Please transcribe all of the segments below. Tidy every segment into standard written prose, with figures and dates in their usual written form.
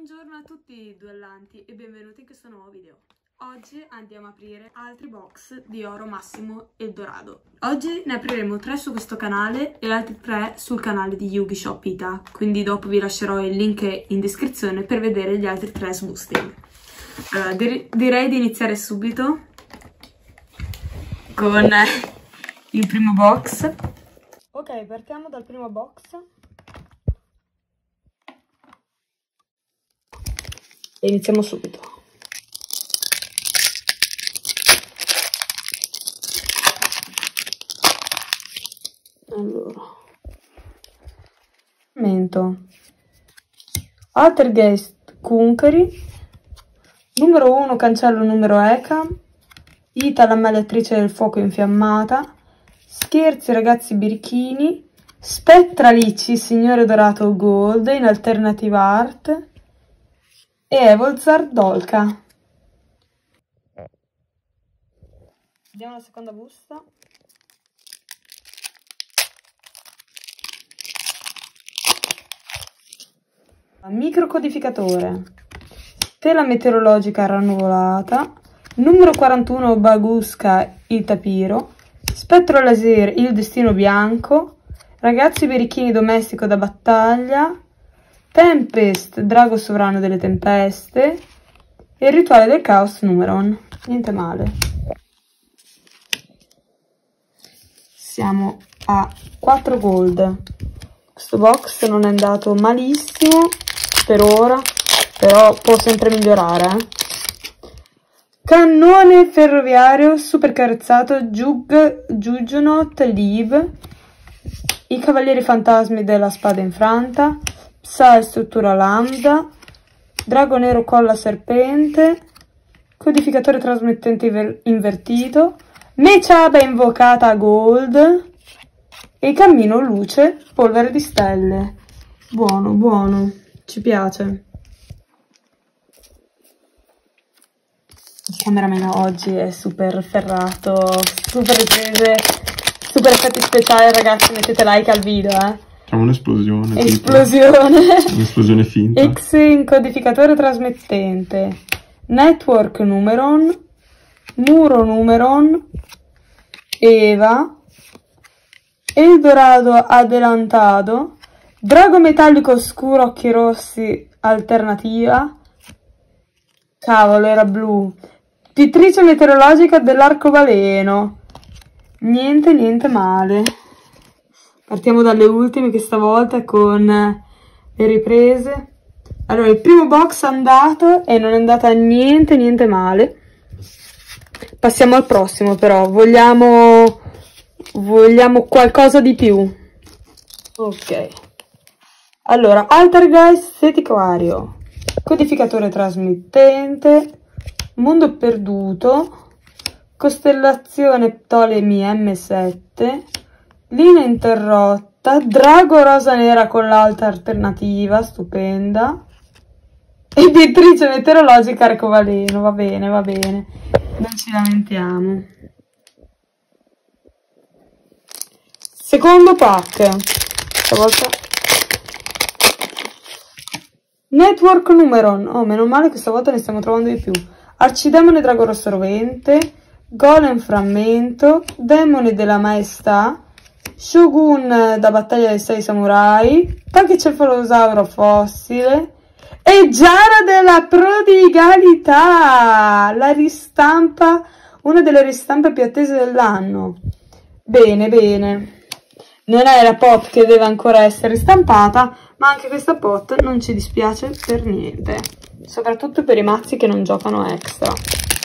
Buongiorno a tutti i duellanti e benvenuti in questo nuovo video. Oggi andiamo a aprire altri box di oro massimo Eldorado. Oggi ne apriremo 3 su questo canale e altri 3 sul canale di Yugi Shop Ita, quindi dopo vi lascerò il link in descrizione per vedere gli altri 3 sboosting. Allora, direi di iniziare subito con il primo box. Ok, partiamo dal primo box. E iniziamo subito. Allora. Altergeist Kunkeri. Numero 1 cancello numero Eka. Ita la mediatrice del fuoco infiammata. Scherzi ragazzi birichini. Spettralicci signore dorato gold in alternative art. E Evolzar Dolka. Vediamo la seconda busta. Microcodificatore. Tela meteorologica rannuvolata. Numero 41 Baguska il tapiro. Spettro laser il destino bianco. Ragazzi berichini domestico da battaglia. Tempest, drago sovrano delle tempeste, e il rituale del caos Numeron. Niente male. Siamo a 4 gold. Questo box non è andato malissimo per ora, però può sempre migliorare. Cannone ferroviario super carezzato Juggernaut Lib. I cavalieri fantasmi della spada infranta. Psa struttura lambda, drago nero colla serpente, codificatore trasmettente invertito, Mechaba invocata gold e cammino luce polvere di stelle. Buono, buono, ci piace. Il cameraman oggi è super ferrato, super riprese, super effetti speciali ragazzi, mettete like al video Un'esplosione. Esplosione. Un'esplosione finta. X in codificatore trasmettente. Network Numeron. Muro Numeron. Eva. Eldorado adelantado. Drago metallico scuro occhi rossi alternativa. Cavolo, era blu. Pittrice meteorologica dell'arcobaleno. Niente male. Partiamo dalle ultime, che stavolta con le riprese. Allora, il primo box è andato e non è andata niente male. Passiamo al prossimo, però. Vogliamo qualcosa di più. Ok. Allora, Altergeist Fetiquario. Codificatore trasmettente. Mondo perduto. Costellazione Ptolemy M7. Linea interrotta, drago rosa nera con l'alta alternativa, stupenda. E pittrice meteorologica arcobaleno, va bene, non ci lamentiamo. Secondo pack, stavolta. Network Numeron, oh meno male che stavolta ne stiamo trovando di più. Arcidemone drago rosso rovente, golem frammento, demone della maestà, Shogun da battaglia dei 6 samurai, Pachicefalosauro fossile e Giara della prodigalità, la ristampa, una delle ristampe più attese dell'anno. Bene. Non è la pot che deve ancora essere ristampata, ma anche questa pot non ci dispiace per niente, soprattutto per i mazzi che non giocano extra.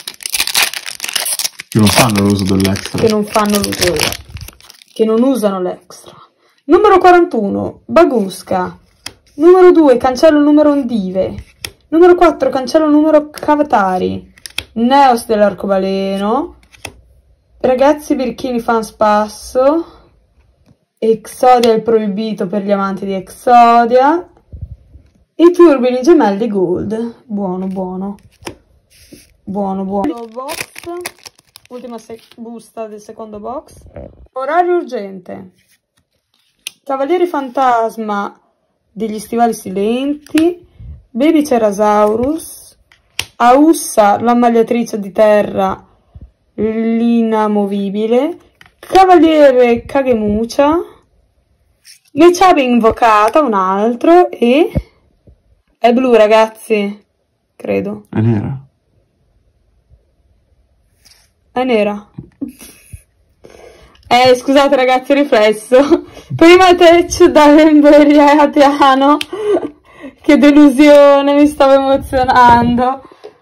Che non fanno l'uso dell'extra. Che non usano l'extra. Numero 41, Baguska. Numero 2, cancello numero Ondive. Numero 4, cancello numero Cavatari. Neos dell'arcobaleno. Ragazzi birichini fan spasso. Exodia il proibito per gli amanti di Exodia. I turbini gemelli gold. Buono. Box. Ultima busta del secondo box. Orario urgente. Cavalieri fantasma degli stivali silenti, Baby Cerasaurus, Aussa, l'ammagliatrice di terra, l'inamovibile, Cavaliere Kagemucha, Meciabe invocata, un altro, e è blu, ragazzi, credo. È nera. È nera. Scusate ragazzi, riflesso. Prima Tech da Lemberia a Tiano. Che delusione, mi stavo emozionando.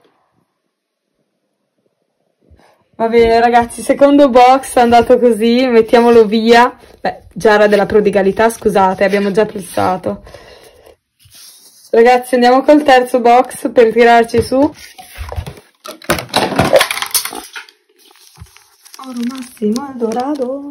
Va bene ragazzi, secondo box è andato così, mettiamolo via. Beh, già era della prodigalità, scusate, abbiamo già pensato. Ragazzi, andiamo col terzo box per tirarci su. Oro massimo al dorado.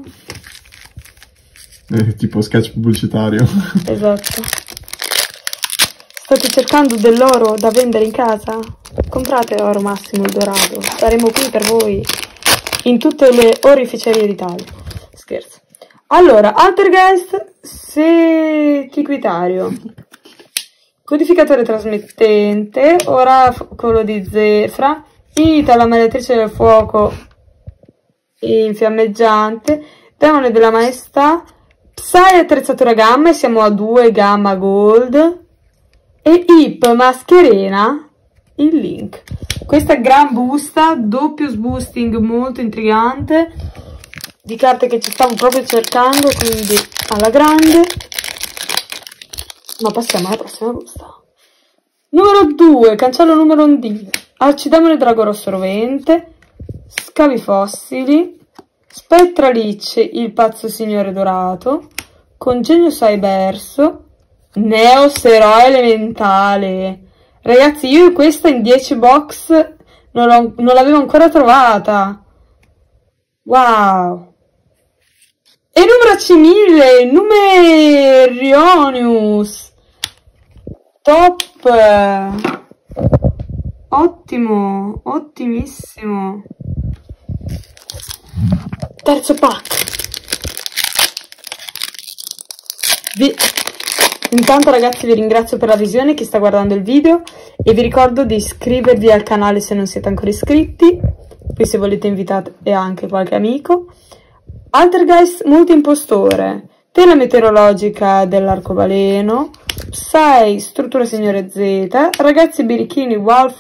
Tipo sketch pubblicitario. Esatto. State cercando dell'oro da vendere in casa? Comprate oro massimo il dorado. Saremo qui per voi in tutte le orificerie d'Italia. Scherzo. Allora, Altergeist Setiquitario. Codificatore trasmettente. Oracolo di Zefra. Ita, la maledizione del fuoco infiammeggiante. Demone della maestà. Psy, attrezzatura gamma. E siamo a 2 gamma gold. E Ip, mascherina, il link. Questa è gran busta, doppio boosting molto intrigante, di carte che ci stavo proprio cercando, quindi alla grande. Ma passiamo alla prossima busta. Numero 2, cancello numero 1 D. Arcidemone drago rosso rovente, scavi fossili, Spettralicce, il pazzo signore dorato, Congegno Cyberso, Neosero elementale. Ragazzi, io questa in 10 box non l'avevo ancora trovata. Wow. E numero C1000, Numerionius. Top. Ottimo, ottimissimo. Terzo pack. Intanto ragazzi vi ringrazio per la visione, chi sta guardando il video, e vi ricordo di iscrivervi al canale se non siete ancora iscritti, poi se volete invitate anche qualche amico. Altergeist multiimpostore, tela meteorologica dell'arcobaleno, Psy, struttura signore Z, ragazzi birichini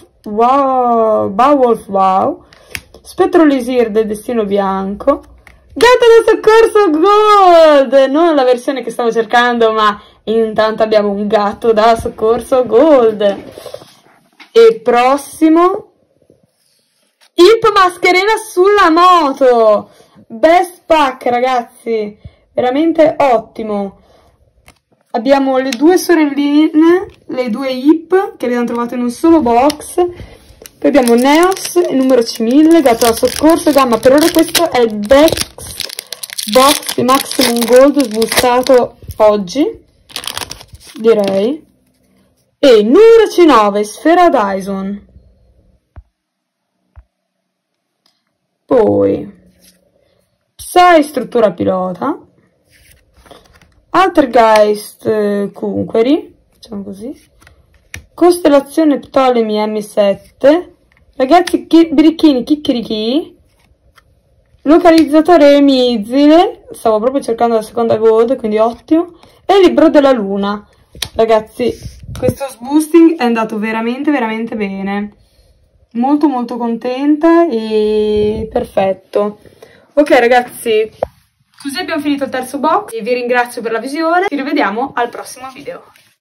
Wow, Spettro Lisir del destino bianco, Gatto da soccorso gold, non la versione che stavo cercando, ma intanto abbiamo un gatto da soccorso gold. E prossimo, Ip mascherina sulla moto. Best pack ragazzi, veramente ottimo. Abbiamo le due sorelline, le due Ip che le abbiamo trovate in un solo box. Poi abbiamo Neos, il numero C1000, gatto da soccorso, gamma. Per ora questo è il best box di Maximum Gold sbustato oggi, direi. E numero C9, Sfera Dyson. Poi Psy, struttura pilota. Altergeist Conqueri, facciamo così. Costellazione Ptolemy M7. Ragazzi, birichini chicchirichi. Localizzatore missile, stavo proprio cercando la seconda gold, quindi ottimo. E il libro della luna. Ragazzi, questo boosting è andato veramente bene. Molto contenta e perfetto. Ok ragazzi, così abbiamo finito il terzo box e vi ringrazio per la visione. Ci rivediamo al prossimo video.